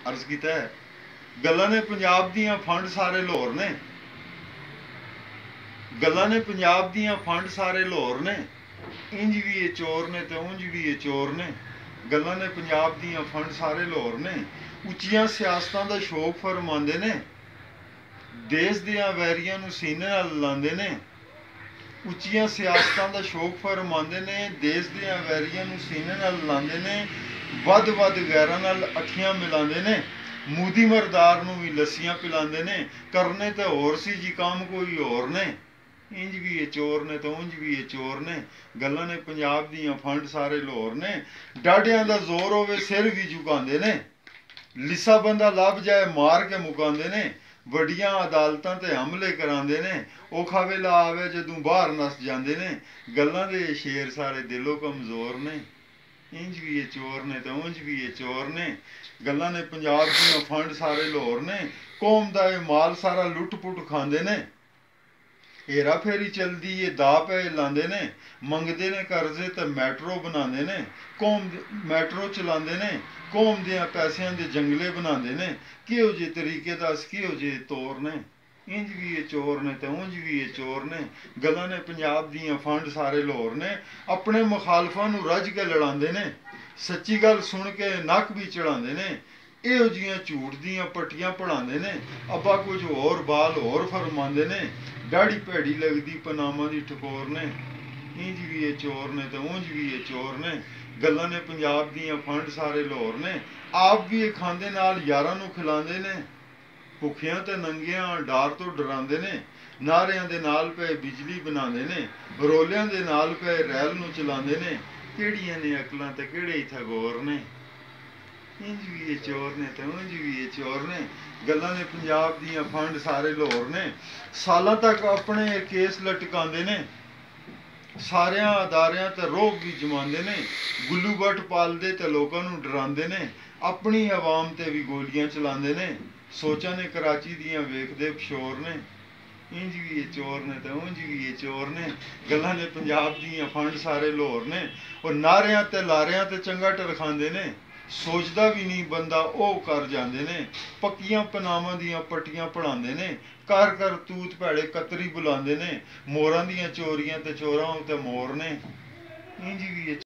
अर्ज किया है। गल्लां ने पंजाब दियां फंड सारे लाहौर ने, गल्लां ने पंजाब दियां फंड सारे लाहौर ने, इंज भी ये चोर ने तो उंज भी ये चोर ने। गल्लां ने पंजाब दियां फंड सारे लाहौर ने, उच्चियां सियासतां दा शौक फरमांदे ने, देश दियां वैरियां नूं सीने नाल लांदे ने। उच्चियां सियासतां दा शौक फरमांदे ने, देश दियां वैरियां नूं सीने नाल लांदे ने, वध वध गैरां नाल अखियां मिलांदे ने, मूदी मरदार नूं भी लस्सियां पिलांदे ने। करने ते होर सी जी काम कोई होर ने, इंज भी ये चोर ने तो उंज भी ये चोर ने। गल्लां ने पंजाब दियां फंड सारे लाहौर ने, डाढियां दा जोर होवे सिर भी झुकांदे ने, लिस्सा बंदा लभ जाए मार के मुकांदे ने, वड्डियां अदालतां ते हमले करांदे ने, औखा वेला आवे जदों बाहर नस जांदे ने। गल्लां दे शेर सारे दिलों कमज़ोर ने, इंज भी ये चोर ने तो उंज भी ये चोर ने। गल्लां ने पंजाब दियां फंड सारे लाहौर ने, कौम दा ये माल सारा लुट पुट खांदे ने। हेरा फेरी चलदी ये दा पै लांदे ने, मंगदे ने कर्जे ते मैट्रो बनांदे ने, कौम मैट्रो चलांदे ने, कौम दियां पैसियां दे जंगले बनांदे ने। किहो जे तरीके दस किहो जे तौर ने, इंज भी ये चोर ने ते उंज भी ये चोर ने। गल्लां ने पंजाब दियां फंड सारे लाहौर ने, अपने मुखालफां नूं रज के लड़ांदे ने, सच्ची गल सुन के नक भी चढ़ांदे ने। इहो जिहियां झूठ दियां पट्टियां पढ़ांदे ने, अब्बा कुछ होर बाल होर फरमांदे ने। दाढ़ी भैड़ी लगदी पनामा दी ठकोर ने, इंज भी ये चोर ने ते उंज भी ये चोर ने। गल्लां ने पंजाब दियां फंड सारे लाहौर ने, आप भी ये खांदे नाल यारां नूं खिलांदे ने, भुखियां ते नंगियां डार तो डरांदे ने। नारियां दे नाल पे बिजली बनांदे ने, रोलियां दे नाल पे रैल नूं चलांदे ने। किहड़ियां ने अकलां ते किहड़े थगोर ने, इंज भी ये चोर ने ते उंज भी ये चोर ने। गल्लां ने पंजाब दियां फंड सारे लाहौर ने, सालां तक अपने केस लटकांदे ने, सारियां अदारियां ते रोब भी जमांदे ने, गुल्लू बट पालदे ते लोकां नूं डरांदे ने, अपनी अवाम ते भी गोलियां चलांदे ने। सोचां ने कराची दियां वेखदे पशोर ने, इंज भी ये चोर ने ते उंज भी ये चोर ने। गल्लां ने पंजाब दियां फंड सारे लाहौर ने, और नारियां ते लारियां ते चंगा टरखांदे ने, सोचदा भी नहीं बंदा ओह कर जांदे ने। पक्कियां पनामा दियां पट्टियां पढ़ांदे ने, कर कर तूत भैड़े कतरी बुलांदे ने, मोरां दियां चोरियां ते चोरां उत्ते मोर ने, इंज भी ये